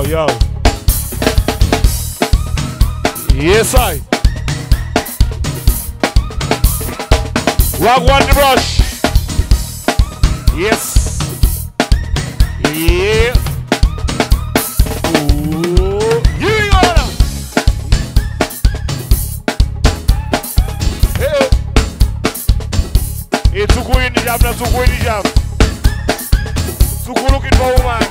Yo. Yes, I. Wagwan the brush. Yes. Yeah. Ooh. You gonna. Hey. Hey, Tuku in the jam, Tuku in the jam. Tuku looking for woman.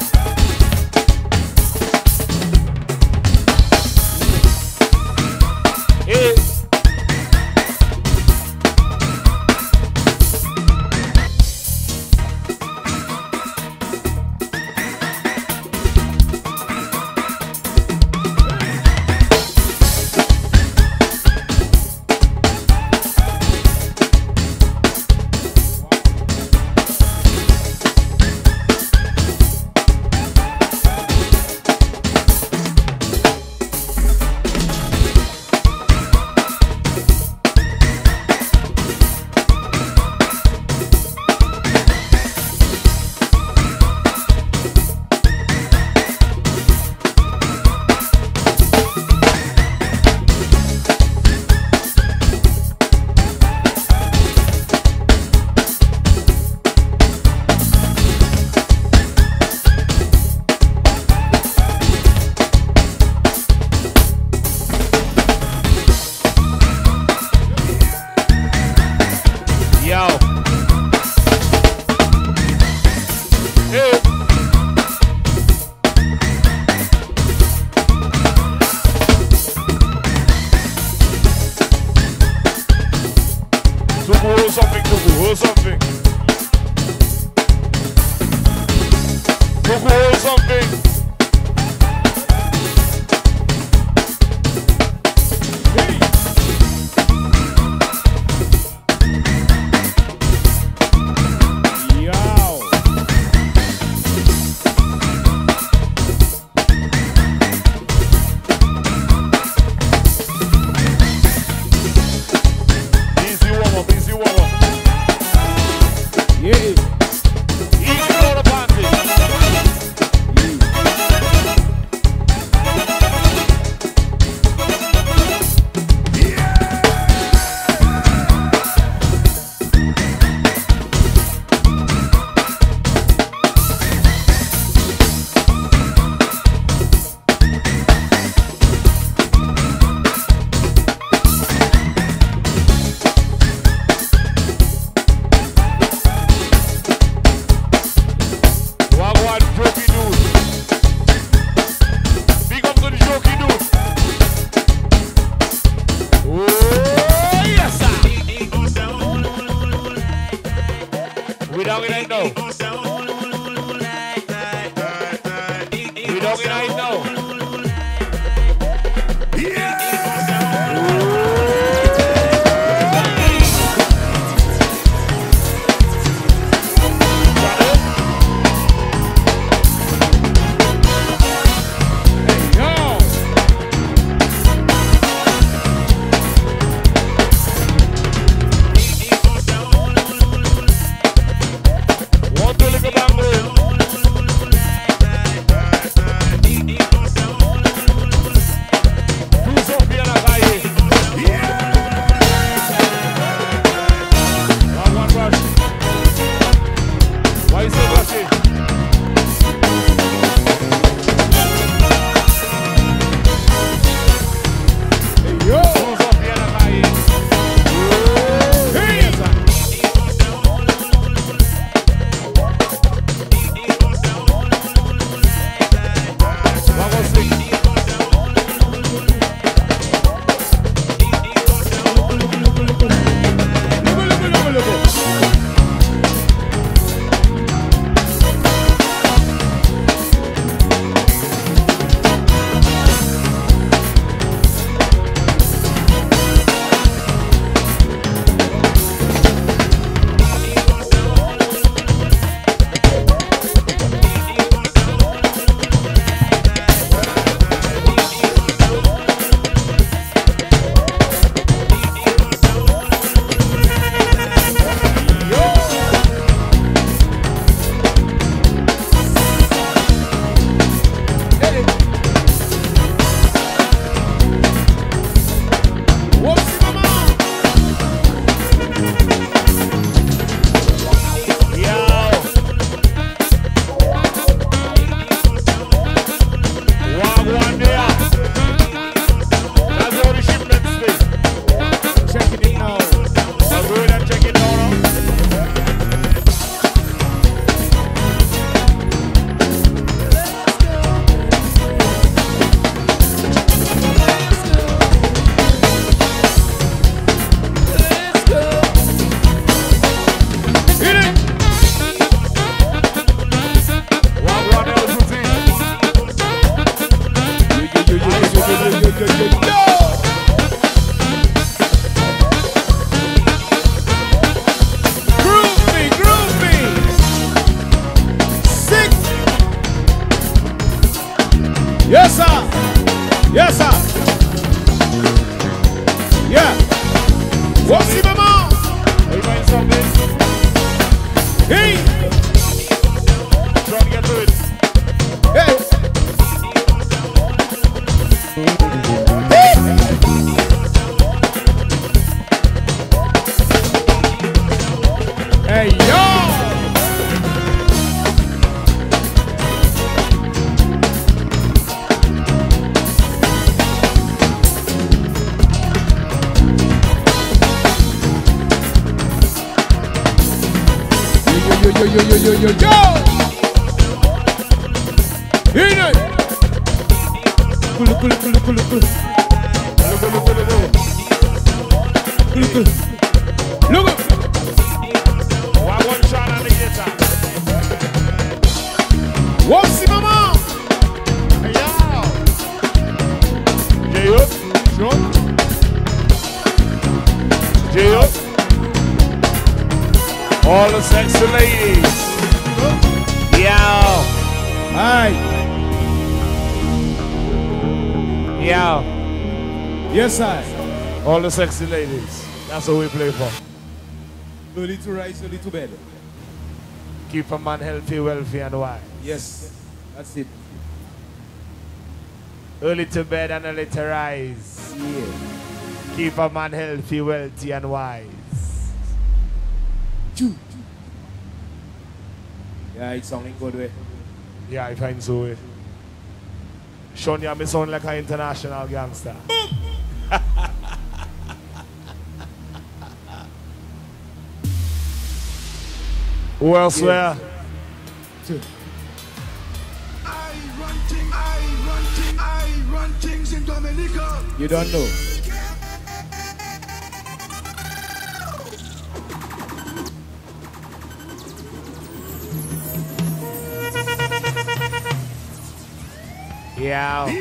Hey. yo. In it. Cool. Look up. One shot on the guitar. What's the mama? Yeah. J-Up. J-Up. All the sexy ladies. Yeah. Hi. Yeah. Yes, I. All the sexy ladies. That's what we play for. Early to rise, early to bed. Keep a man healthy, wealthy, and wise. Yes, that's it. Early to bed and early to rise. Yeah. Keep a man healthy, wealthy, and wise. Yeah, it's sounding good way. Yeah, I find so. Sean, you sound like an international gangster. Who else where? I run things in Dominica. You don't know. Yeah.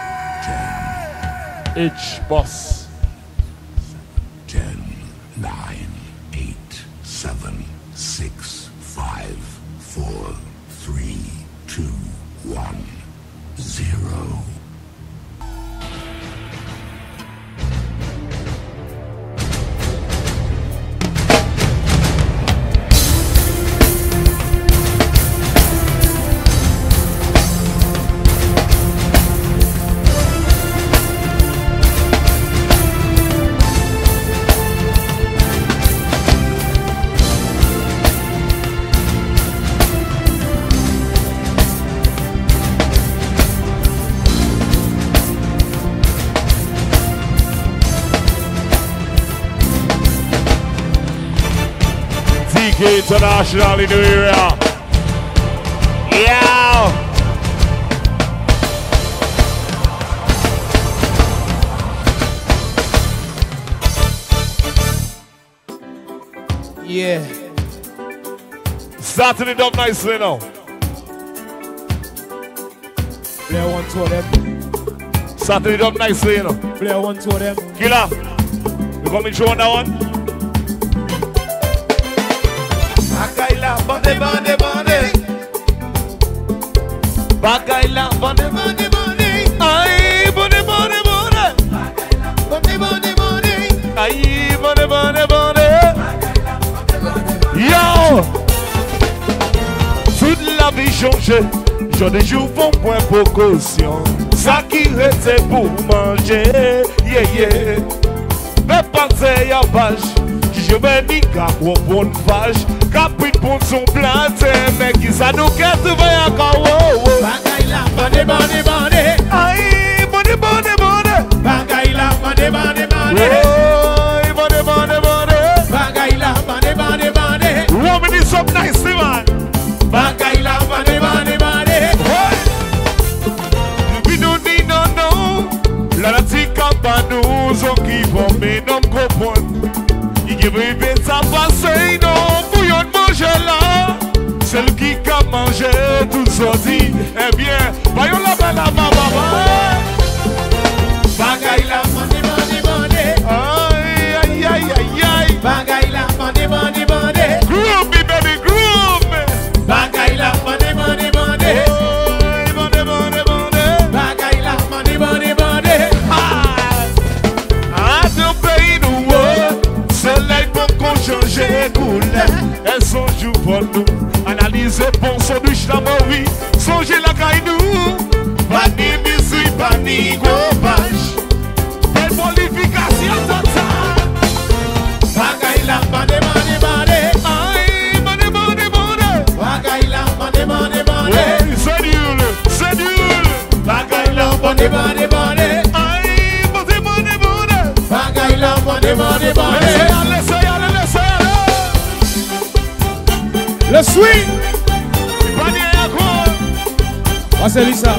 H boss. 10, 9, 8, 7, 6, 5, 4, 3, 2, 1, 0. International in the area. Yeah. Yeah. Starting it up nicely now. Play one, two of them. Starting it up nicely, you know. Play one, two of them. Killer, you coming through on that one? Bagaila, bande, bande, bande. Bagaila, bande, bande, bande. Ay, bande, bande, bande. Bande, bande, bande. Ay, bande, bande, bande. Yo! Toute la vie change. Jour de jour font point pour caution. Ça qui reste pour manger. Yeah, yeah. Mais pensez à page. Je vais ni qu'à quoi bonne page. Capit pour son planté. Mais qui ça nous quête va encore. Bagaila, bande, bande, bande. Aïe, bande, bande, bande. Bagaila, bande, bande, bande. Aïe, bande, bande, bande. Bagaila, bande, bande, bande. Woman is up nicely, man. Bagaila, bande, bande, bande. We don't need no. La tika pa nous, on qui vont mais non comprendre. Il qui veut bien ça passer, non, bouillon de manger là. Celle qui a mangé tout sorti, eh bien, voyons la belle à ma maman. Bagaila, bande, bande, bande. Aïe, aïe, aïe, aïe, aïe. Bagaila, bande, bande, bande. Groove me, baby, groove me. Bagaila, bande, bande, bande. Aïe, bande, bande, bande. Bagaila, bande, bande, bande. À deux pays nouveaux, soleil pour qu'on change couleur. Elles sont joues pour nous. Analyser bon son du ch'tamori. Songez la caille nous. Pas ni musique, pas ni gobage. Belle bonification totale. Bagaila, bande, bande, bande. Aïe, bande, bande, bande. Bagaila, bande, bande, bande. Oui, c'est nul, c'est nul. Bagaila, bande, bande, bande. Aïe, bande, bande, bande. Bagaila, bande, bande, bande. Laissez aller, laissez aller, laissez aller. Le swing. What's Elisa?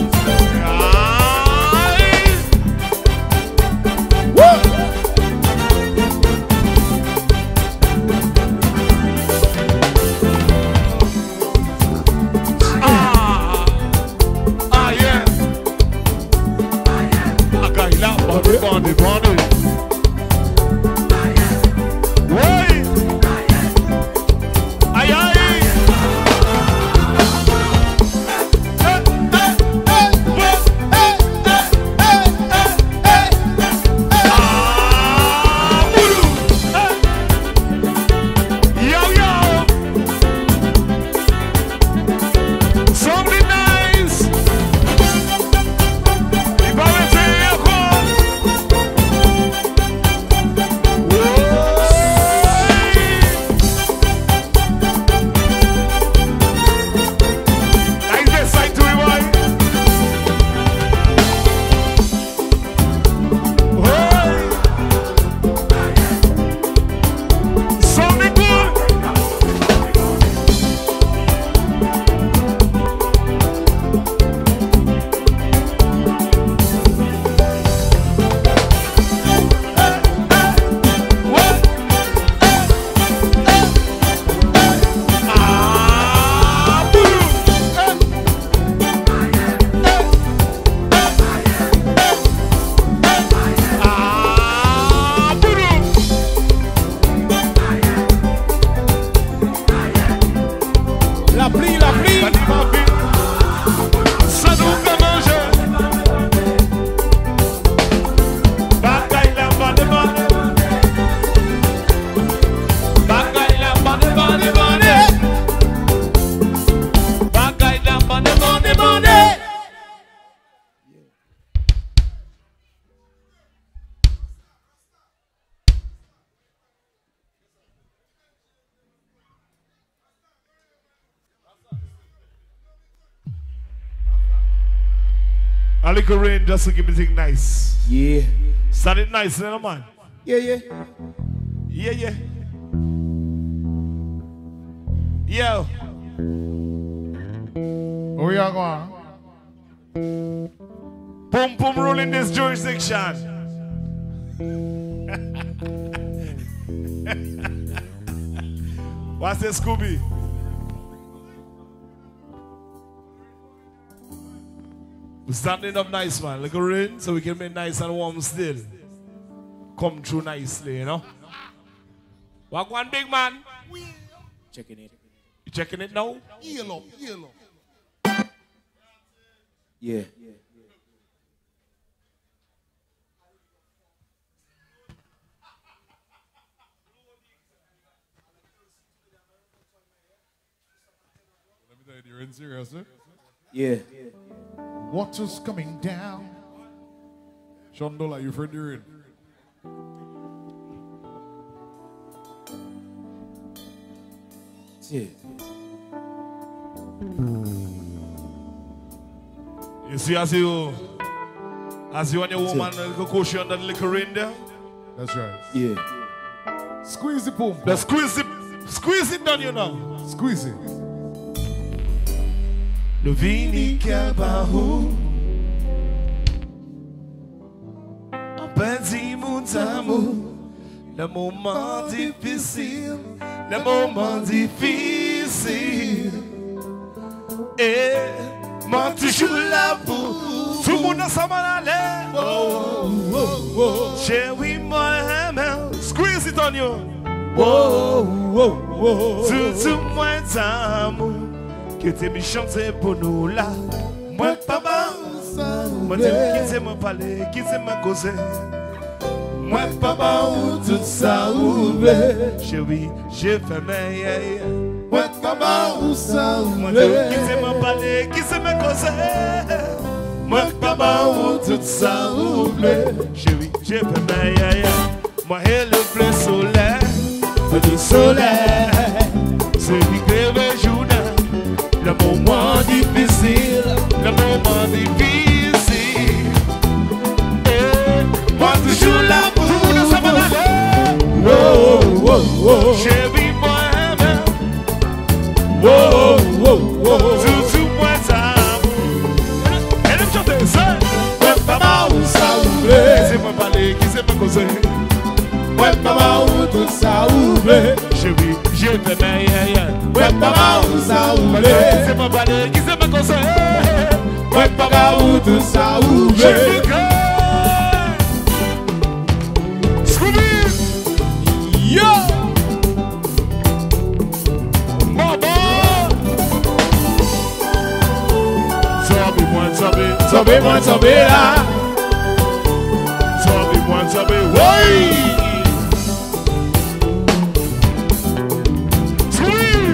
A little rain just to keep it nice. Yeah. Start it nice, little man. Yeah, yeah. Yeah, yeah. Yo. Oh, yeah, go on. Boom, boom, rule in this jurisdiction. What's this, Scooby? We're standing up nice, man. Like a rain, so we can be nice and warm still. Come through nicely, you know? Walk one big man. Checking it. You checking it now? Yellow, yellow. Yeah. You're in serious, eh? Yeah. Water's coming down. Shondola, you friend you're in. Yeah. You see, as you and your woman, a little cushion under the little rain there. That's right. Yeah. Squeeze the pump. Let's squeeze it down, you know. Squeeze it. Le vini Kabahu Petit mon amour Le moment difficile Le moment difficile Et moi toujours là pour tout le monde ensemble aller Chérie moi squeeze it on you Tout moi d'amour que t'es mis chanter pour nous là. Moi, papa, moi, qui t'aime me parler, qui t'aime me causer. Moi, papa, tout ça ouvre. Chérie, j'ai fait mes. Moi, papa, ça ouvre. Qui t'aime me parler, qui t'aime me causer. Moi, papa, tout ça ouvre. Chérie, j'ai fait mes. Moi, et le plein soleil, le soleil, c'est qui crève le jour. Le moment difficile, le moment difficile. Et moi toujours là pour nous s'en aller. Chérie, moi-même. Je t'aimais, Ouais, papa, où ça ouvre? c'est ma balai qui s'est me conseillé. Ouais, papa, où tout ça ouvre? Je suis que Scooby, Yo! maman. Sobe-moi, sobe. Tombez-moi, tombez là. Sobe-moi, sobe. Oui. Scooby,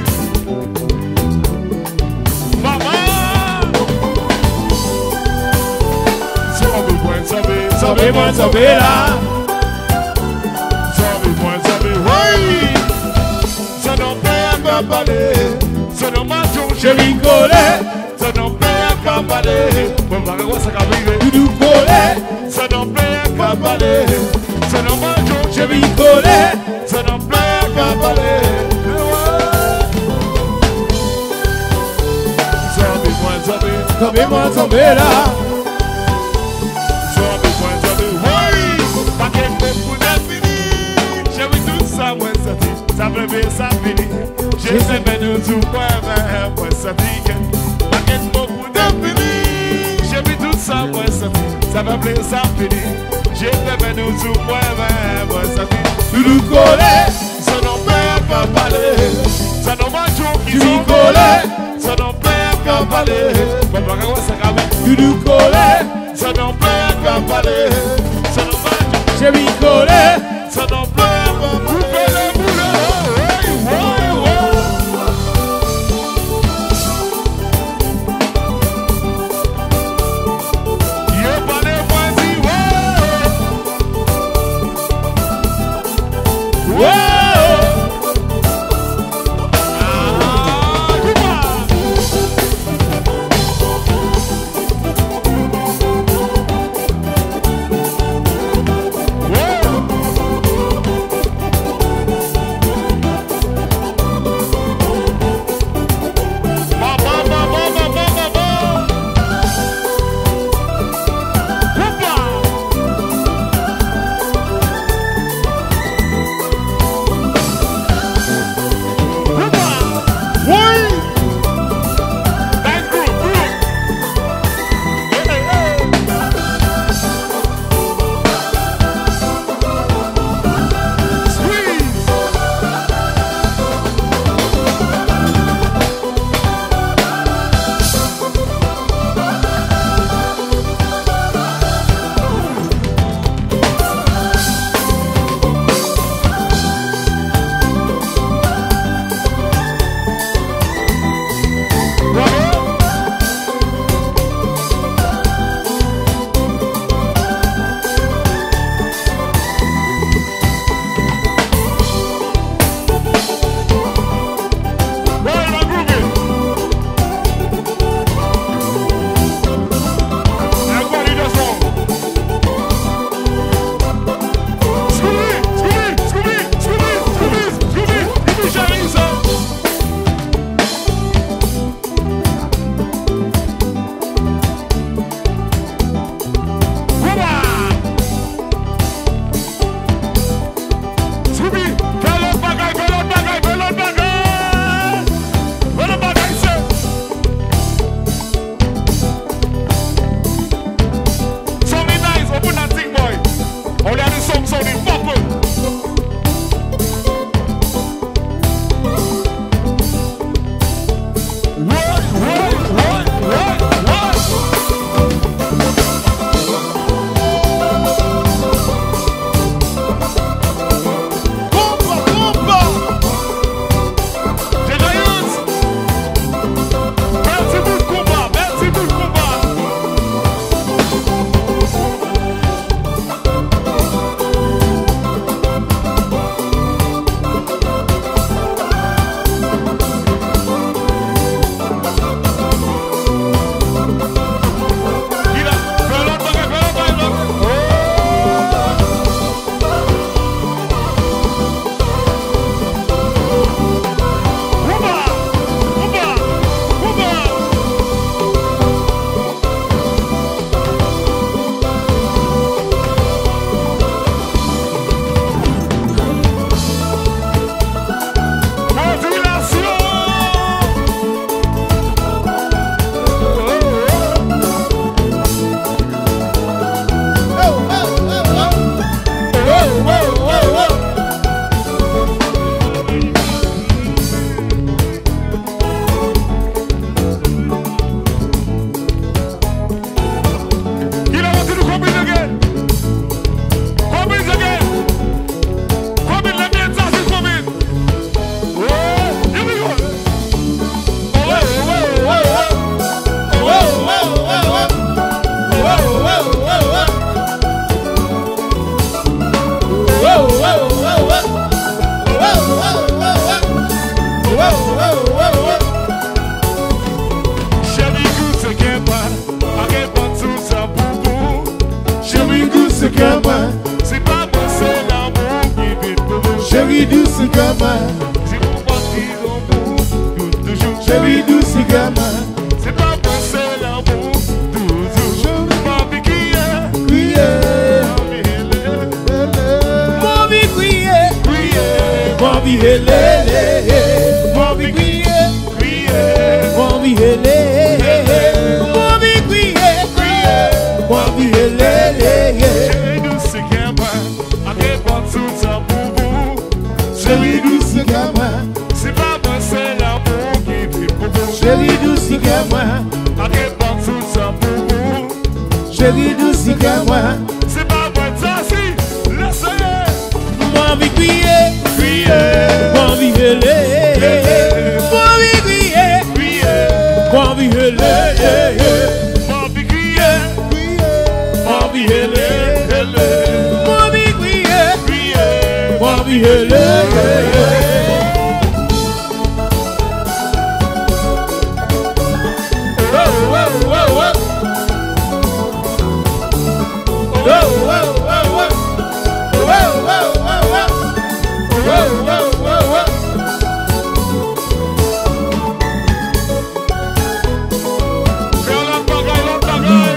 maman. Sobe-moi, sobe. Tombez-moi, tombez là. Sobe-moi, sobe. Oui. Ça n'en fait qu'à parler. Ça n'en m'a Je m'y collais. ça n'en fait qu'à parler. Bon, va voir ça qu'a privé. Doudou collait. Ça n'en fait qu'à parler. Ça n'en m'a Je m'y collais. ça n'en fait qu'à parler. Sobe-moi, sobe. Tombez-moi, tombez là. Sobe-moi, sobe. Oui. Paquet de pour définir. J'ai vu tout ça, moi, ça dit. Ça veut bien, ça finit. J'ai fait nous tout, moi, ça dit. Paquet de pour définir. J'ai vu tout ça, moi, ça dit. Ça veut bien, ça finit. J'ai fait nous tout, moi, ça dit. Doudou collait. Ça n'en fait qu'à parler. Ça n'en m'a Je qui m'y sont collais. ça n'en fait qu'à parler. Bon, va voir ça qu'a privé. Doudou collait. Ça n'en fait qu'à parler. Ça n'en m'a Je m'y collais. ça n'en fait qu'à couper les boulets. Ouais, ouais, ouais. Y'a pas de voici, ouais. Wow! Ah, Cuba. Ouais. douce gamin. Si vous partez dans vous, toujours. Chérie douce gamin. C'est pas pour c'est l'amour, toujours. Papi crier, Bobby crier, Bobby hele, Bobby crier, Bobby hele, Bobby crier, Bobby hele. chérie douce gamin, à quel point tout ça pour vous. Chérie douce gamin, C'est pas moi, c'est l'amour qui vit pour vous. chérie douce gamin, À quel point tout ça pour vous. chérie douce gamin. C'est pas moi, ça si, laissez-le. Bobby crier, Bobby hele, Bobby crier, Bobby hele, Papi crier, Bobby hele, hele, Bobby crier, crier. Bobby hele. Fais la bagaille.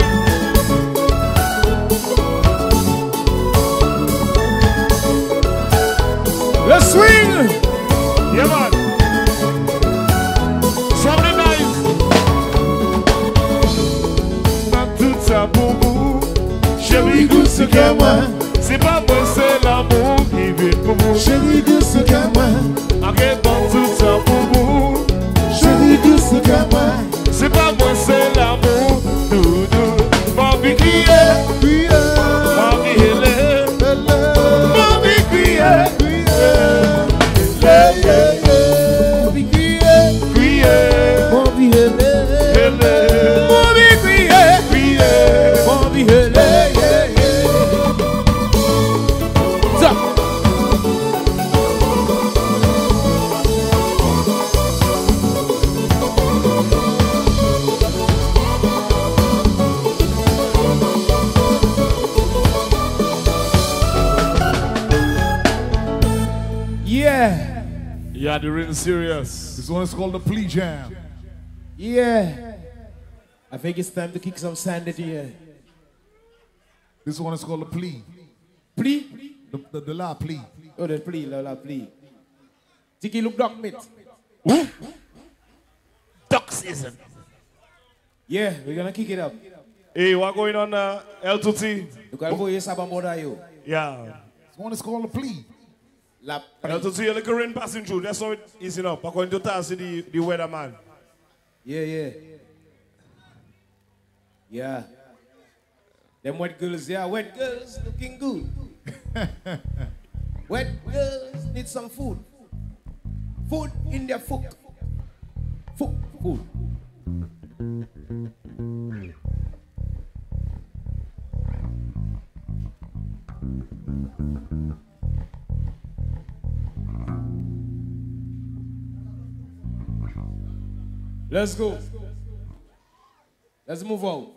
Le swing. Yeah, man. Something nice. Pas tout ça pour vous. Chérie douce gamin. C'est pas moi, c'est l'amour qui vit pour vous. Chérie douce gamin, À quel point tout ça pour vous. chérie douce gamin. C'est pas moi, c'est l'amour. Doudou. Papi crier, papi hele. Bobby crier, Bobby crier, Crier, Bobby hele, hele. Bobby crier, Crier. Bobby hele. Stop. Yeah, Yeah, they're really serious. This one is called the Plea Jam. yeah. I think it's time to kick some sand into here. This one is called the Plea. Plea? The La Plea. Oh, the plea, la plea. Tiki look dog mate. Duck season. Yeah, we're gonna kick it up. Hey, what going on, L2T? You gotta go yes about more than you. Yeah. This one is called the Plea. La L2T, you're like a rain passing through. That's how it is, according to Tarsi, the weatherman. Yeah. Yeah. Them wet girls, yeah, wet girls looking good. Wet girls need some food. Food in their food. Food. Let's go. Let's move on.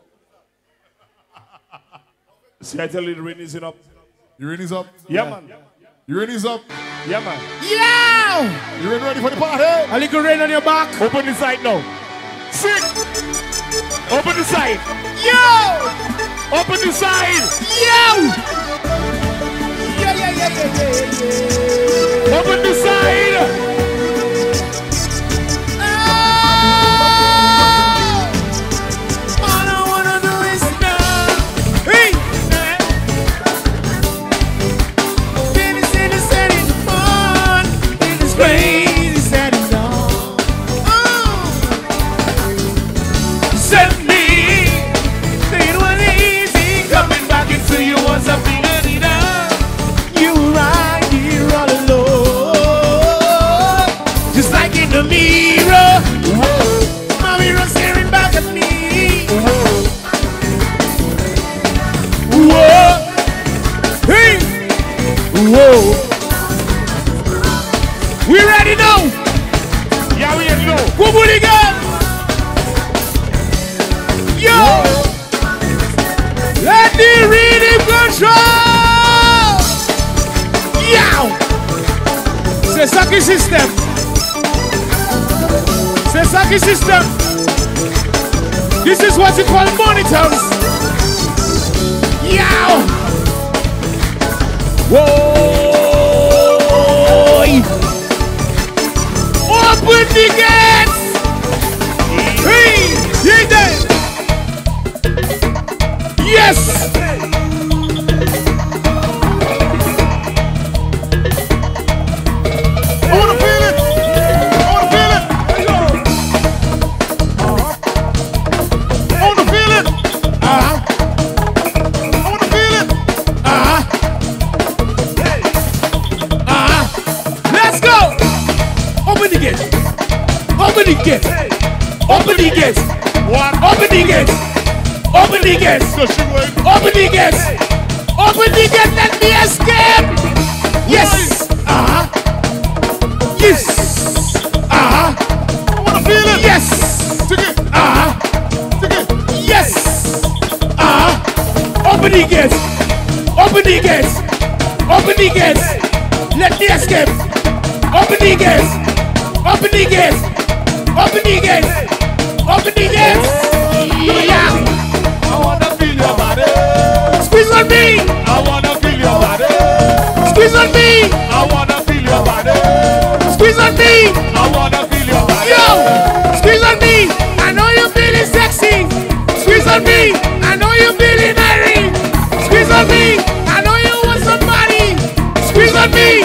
See, I tell you, the rain is up. You ready up? Yeah, man. You ready up? Yeah, man. Yeah! You ready for the party? A little rain on your back. Open the side now. Sit. Open the side. Yo! Open the side. Yo! Yeah. Open the side. All I wanna do is now. Hey! Baby, say the setting on. In this crazy setting on. Send me. It was easy coming back into you once I figured it out. You were right here all alone. Just like in the mirror. My mirror staring back at me. Whoa. Hey. Whoa. We ready now? Yeah, we ready now. Go booty girl. Yo. Let the rhythm control. Yow. Saki system. Say Saki system. This is what you call monitors. Yow! Whoa! Open the gates! Hey! Yes! I wanna feel it. I wanna feel it. I wanna feel it. I wanna feel it. Let's go! Open the gate! Open the gate! Open the gate! Open the gate! Open the gate! Open the gate! Open the gate! Let me escape! Yes! Yes! I wanna feel it. Yes! Take it. Take it. Yes! Open the gate! Open the gate! Open the gate! Let me escape! Open the gate! Open the gate! Open the gate! Open the gate! Yeah! I wanna feel your body. Squeeze on me! I wanna feel your body. Squeeze on me! I wanna feel your body. Squeeze on me! I wanna feel your body. Yo! Squeeze on me! I know you're feeling sexy! Squeeze on me! I know you're feeling airy! Squeeze on me! I know you want somebody! Squeeze on me!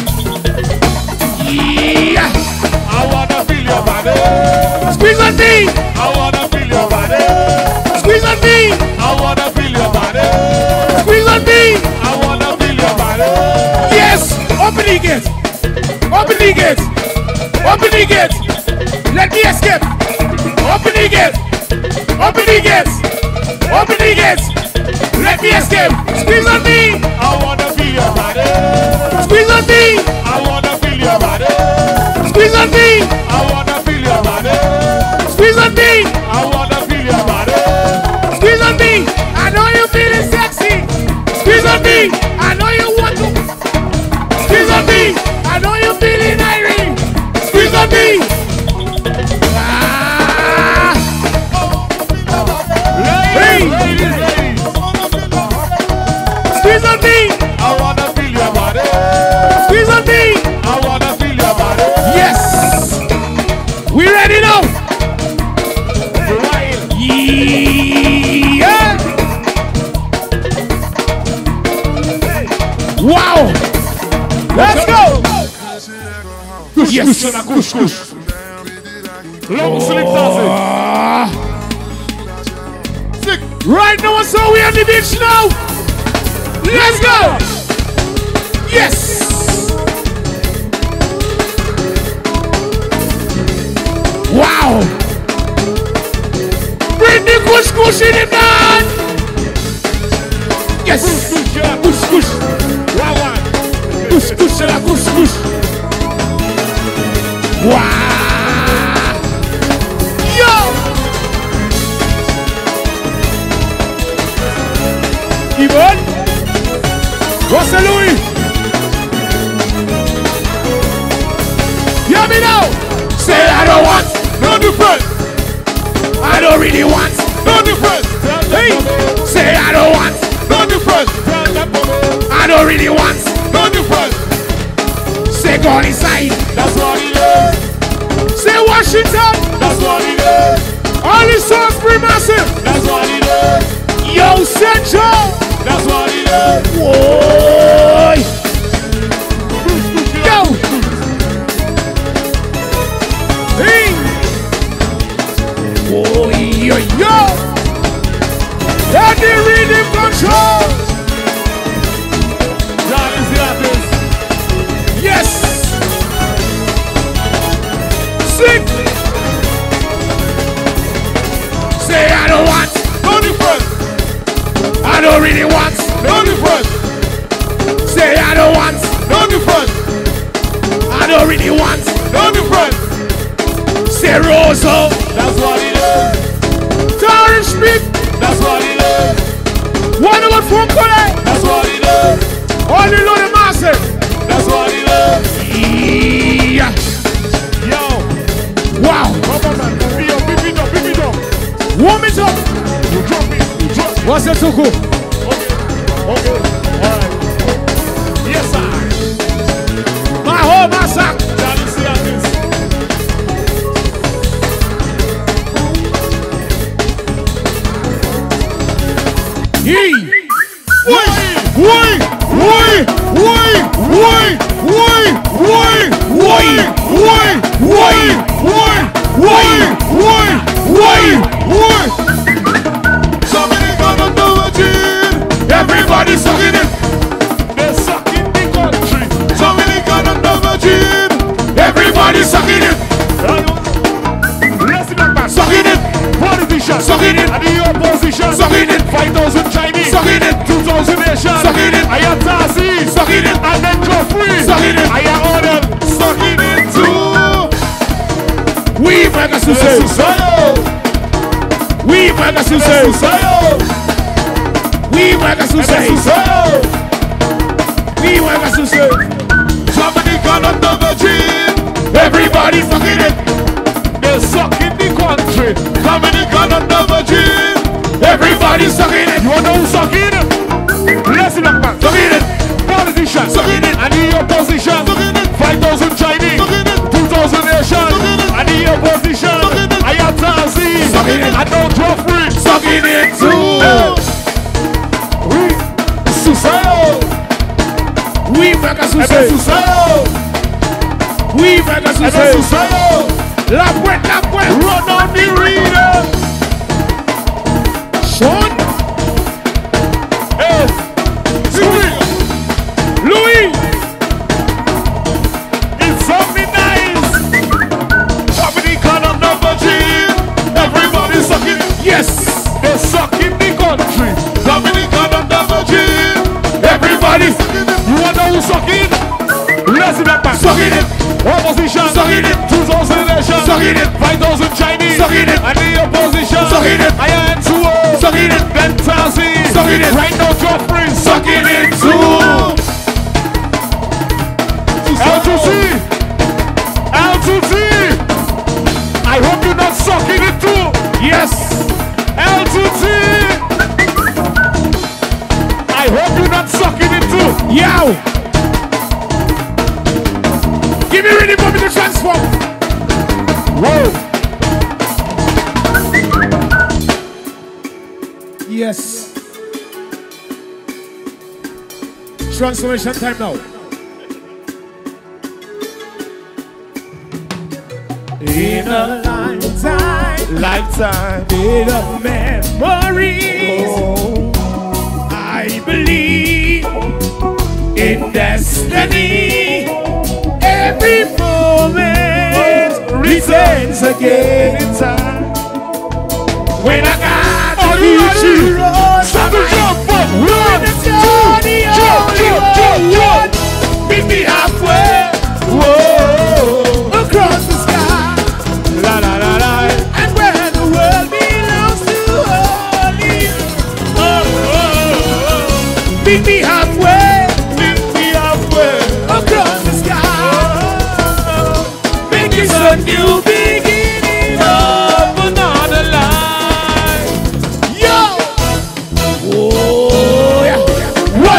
Yeah! I wanna feel your body. Squeeze on me! I wanna feel your body. Squeeze on me! I wanna feel your body. Squeeze on me! I wanna feel your body. Yes! Open the gate! Open the gate! Open the gate! Let me escape! Open the gate! Open the gate! Open the gate! Let me escape! Squeeze on me! I wanna feel your body. Squeeze on me! I wanna feel your body. Squeeze on me! I wanna feel your body. Squeeze on me! I wanna feel your body. Squeeze on me! I know you're feeling sexy! Squeeze on me! I know you want to! Squeeze on me! I know you're feeling irate! Squeeze on me! Hey! Ladies. Squeeze on me! I wanna feel your body. Squeeze on me! I wanna feel your body. Yes! We ready now? Yeah! Wow! Let's go! Yes! Long sleep dancing. Right now, so we on the beach now. Let's go. Yes. Wow. Bring the kush in the man. Yes. Kush. Kush la kush. Wow. Yo. Yvonne, what's the Louis? Hear me now. Say I don't want No different. I don't really want. No different. Hey, say I don't want. No different. I don't really want. No different. Say go inside. That's what it is. Say Washington. That's what it is. All the songs pretty massive. That's what it is. Yo, Central. That's what it is. Whoa. Yo. Hey. Oh, yo. Let the rhythm control. That is the artist. Yes. Sing. Say I don't want. No different. I don't really want. No different. Say I don't want. No different. I don't really want. No different. Say Rosso. That's what it is. Darren Smith. That's what it is. One of us from Korea. That's what it is. All the Lord massive. That's what it is. What's your tuku? Okay. Alright. Yes, sir. My home, my sack. Charlie, see how this. Yee. Everybody sucking it. They're sucking the country. Dominican and the Virgin. Everybody sucking it. Let's back man. Sucking it. Politician. Sucking it. And the opposition. Sucking it. 5,000 Chinese. Sucking it. 2,000 Asian. Sucking it. I am Tasi. Sucking it. And then Joffrey. Sucking it. I am all them. Sucking it too. We make a success. We make a success. We make a success. We make a success. Dominican and the Virgin. Everybody sucking it. They're sucking the country. Dominican and the Virgin. Everybody sucking it. You wanna know who's sucking it? Let's look man. Sucking it. Politician. Sucking it. And the opposition. Sucking it. 5,000 Chinese. Sucking it. 2,000 Asian. Sucking it. And the opposition. Sucking it. I am Tazi. Sucking it. I know Joffrey. Sucking it too. We make a success. We make a success. La puerta, la puerta. Run on the reader. Sean. Hey. Louis. It's something nice. Dominican and the Virgin. Everybody sucking. Yes. They're sucking the country. Dominican and the Virgin. Everybody sucking. You want to know who's sucking? Let's back man. Sucking it. Opposition. Sucking it. 2,000 Asian. Sucking it. 5,000 Chinese. Sucking it. And the opposition. Sucking it. I am 2-0. Sucking it. Then Tazi. Sucking it. Right now Joffrey. Sucking it too. L2C. L2C. I hope you're not sucking it too. Yes. L2C. I hope you're not sucking it too. Yow. Give me ready for me to transform. Whoa. Yes. Transformation time now. In a lifetime, in a memories, I believe in destiny. Every moment returns again in time. When I got to reach you, Stop the jump up. run the journey, Jump. meet me halfway, whoa, across the sky. La la la la. And where the world belongs to only you. Meet me halfway, Meet me halfway. across the sky. Make this a new beginning of another life. Yo! Oh, yeah. Why?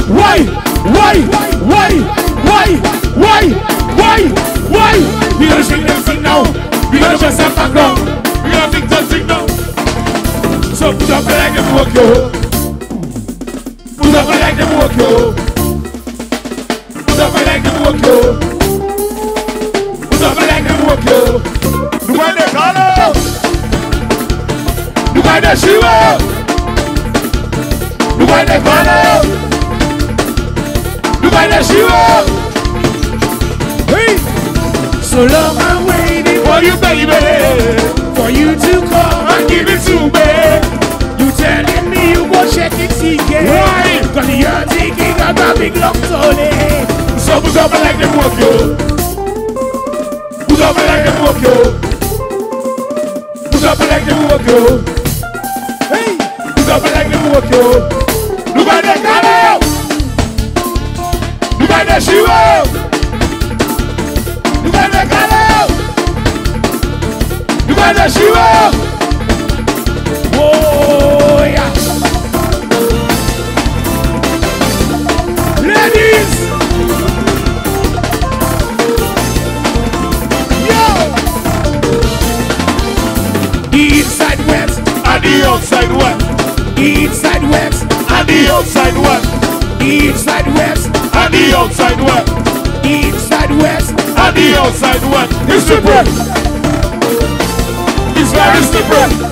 We gonna sing now. We gonna just have background. We gonna think that thing now. So put up like them walk yo. Put up like them walk yo. Put up like them walk yo. Put up like them walk yo. The way they call it. The way they shoot up. The way they call out. The way they shoot up. Hey. So long I'm waiting for you, baby, for you to come and give it to me. You telling me you go check it, TK. Why? Cause you're thinking of a big lump Tony. So put up like them walk yo. Put up like them walk yo. Put up like them walk yo. Hey. Put up like them walk yo. Look at that color. Look at that shoe. Look at that color. Look at that shoe. Oh yeah. the outside wet. Inside wet. And the outside wet. Inside west. And the outside wet. Inside west. And the outside wet. It's the bread. It's very slippery.